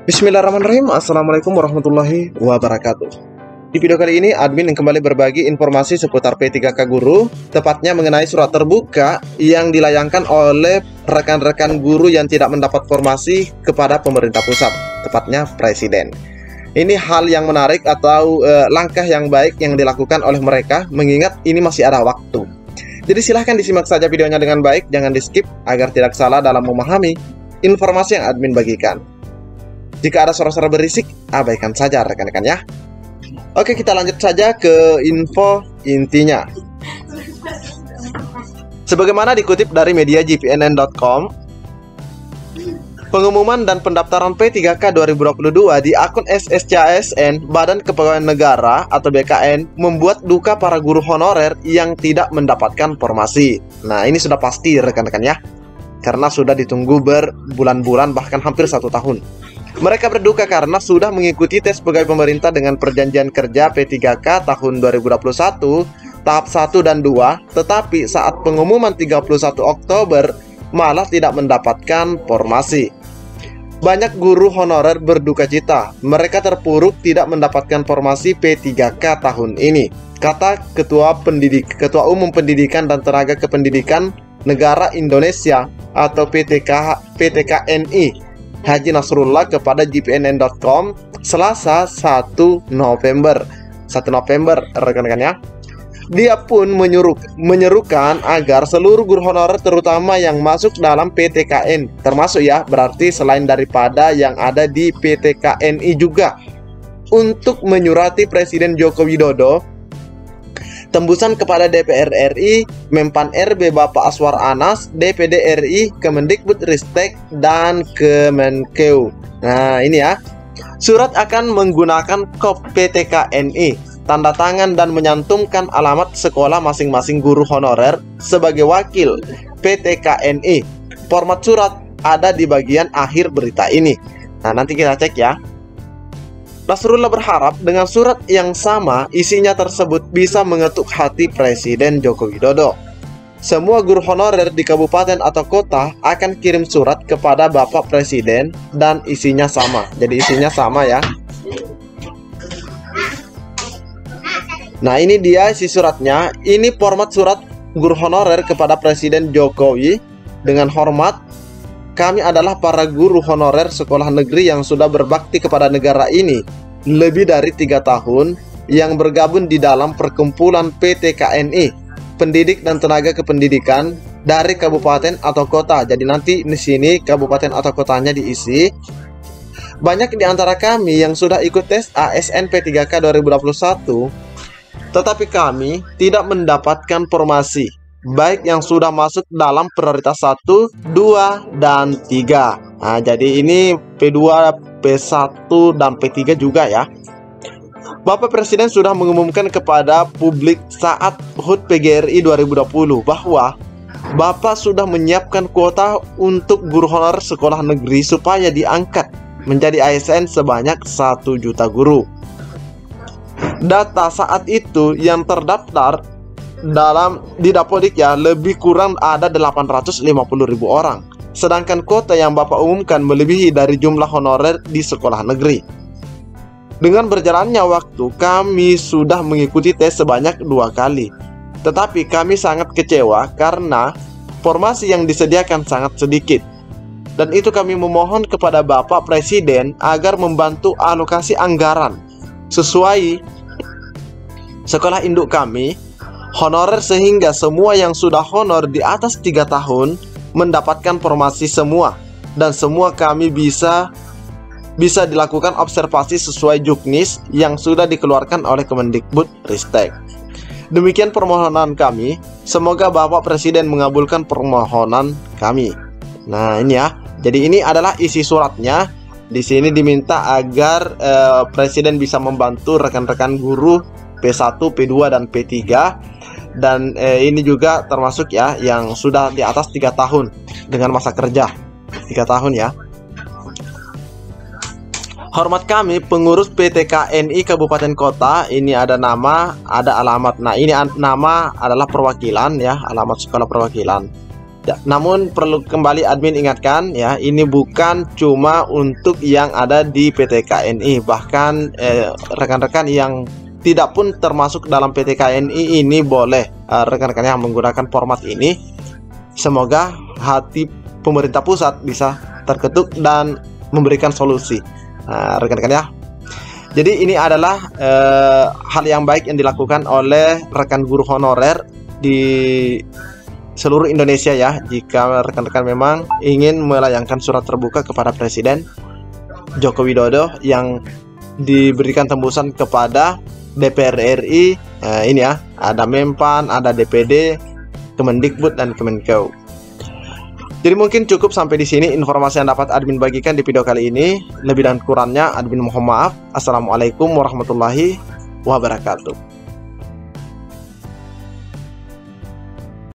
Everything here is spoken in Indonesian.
Bismillahirrahmanirrahim. Assalamualaikum warahmatullahi wabarakatuh. Di video kali ini, admin yang kembali berbagi informasi seputar P3K Guru, tepatnya mengenai surat terbuka yang dilayangkan oleh rekan-rekan guru yang tidak mendapat formasi kepada pemerintah pusat, tepatnya Presiden. Ini hal yang menarik atau langkah yang baik yang dilakukan oleh mereka, mengingat ini masih ada waktu. Jadi silahkan disimak saja videonya dengan baik, jangan di-skip agar tidak salah dalam memahami informasi yang admin bagikan. Jika ada suara-suara berisik, abaikan saja rekan-rekan ya. Oke, kita lanjut saja ke info intinya. Sebagaimana dikutip dari media gpnn.com, pengumuman dan pendaftaran P3K 2022 di akun SSCASN Badan Kepegawaian Negara atau BKN membuat duka para guru honorer yang tidak mendapatkan formasi. Nah, ini sudah pasti rekan-rekan ya, karena sudah ditunggu berbulan-bulan bahkan hampir 1 tahun. Mereka berduka karena sudah mengikuti tes pegawai pemerintah dengan perjanjian kerja P3K tahun 2021 tahap 1 dan 2, tetapi saat pengumuman 31 Oktober malah tidak mendapatkan formasi. Banyak guru honorer berduka cita, mereka terpuruk tidak mendapatkan formasi P3K tahun ini, kata Ketua Umum Pendidikan dan Tenaga Kependidikan Negara Indonesia atau PTKNI Haji Nasrullah kepada gpnn.com Selasa 1 November rekan-rekan ya. Dia pun menyerukan agar seluruh guru honorer terutama yang masuk dalam PTKN termasuk ya, berarti selain daripada yang ada di PTKNI juga, untuk menyurati Presiden Joko Widodo tembusan kepada DPR RI, Menpan RB Bapak Aswar Anas, DPD RI, Kemendikbudristek, dan Kemenkeu. Nah ini ya, surat akan menggunakan kop PTKNI, tanda tangan dan menyantumkan alamat sekolah masing-masing guru honorer sebagai wakil PTKNI. Format surat ada di bagian akhir berita ini. Nah nanti kita cek ya. Nasrullah berharap dengan surat yang sama isinya tersebut bisa mengetuk hati Presiden Joko Widodo. Semua guru honorer di kabupaten atau kota akan kirim surat kepada Bapak Presiden dan isinya sama. Jadi isinya sama ya. Nah ini dia isi suratnya. Ini format surat guru honorer kepada Presiden Jokowi. Dengan hormat, kami adalah para guru honorer sekolah negeri yang sudah berbakti kepada negara ini lebih dari 3 tahun yang bergabung di dalam perkumpulan PTKNI, pendidik dan tenaga kependidikan dari kabupaten atau kota. Jadi nanti di sini kabupaten atau kotanya diisi. Banyak di antara kami yang sudah ikut tes ASN P3K 2021, tetapi kami tidak mendapatkan formasi, baik yang sudah masuk dalam prioritas 1, 2, dan 3. Nah, jadi ini P2, P1, dan P3 juga ya. Bapak Presiden sudah mengumumkan kepada publik saat HUT PGRI 2020 bahwa Bapak sudah menyiapkan kuota untuk guru honorer sekolah negeri supaya diangkat menjadi ASN sebanyak 1 juta guru. Data saat itu yang terdaftar di Dapodik ya, lebih kurang ada 850.000 orang. Sedangkan kuota yang Bapak umumkan melebihi dari jumlah honorer di sekolah negeri. Dengan berjalannya waktu, kami sudah mengikuti tes sebanyak 2 kali. Tetapi kami sangat kecewa karena formasi yang disediakan sangat sedikit. Dan itu kami memohon kepada Bapak Presiden agar membantu alokasi anggaran sesuai sekolah induk kami honorer, sehingga semua yang sudah honor di atas 3 tahun mendapatkan formasi semua, dan semua kami bisa dilakukan observasi sesuai juknis yang sudah dikeluarkan oleh Kemendikbudristek. Demikian permohonan kami. Semoga Bapak Presiden mengabulkan permohonan kami. Nah ini ya. Jadi ini adalah isi suratnya. Di sini diminta agar Presiden bisa membantu rekan-rekan guru P1, P2, dan P3. Dan ini juga termasuk ya yang sudah di atas 3 tahun dengan masa kerja 3 tahun ya. Hormat kami pengurus PTKNI Kabupaten Kota. Ini ada nama, ada alamat. Nah ini nama adalah perwakilan ya, alamat sekolah perwakilan. Ya, namun perlu kembali admin ingatkan ya, ini bukan cuma untuk yang ada di PT KNI, bahkan rekan-rekan yang tidak pun termasuk dalam PT KNI ini boleh rekan-rekan yang menggunakan format ini. Semoga hati pemerintah pusat bisa terketuk dan memberikan solusi, rekan-rekan ya. Jadi ini adalah hal yang baik yang dilakukan oleh rekan guru honorer di seluruh Indonesia ya. Jika rekan-rekan memang ingin melayangkan surat terbuka kepada Presiden Joko Widodo yang diberikan tembusan kepada DPR RI, ini ya, ada Menpan, ada DPD, Kemendikbud dan Kemenkeu. Jadi mungkin cukup sampai di sini informasi yang dapat admin bagikan di video kali ini. Lebih dan kurangnya admin mohon maaf. Assalamualaikum warahmatullahi wabarakatuh.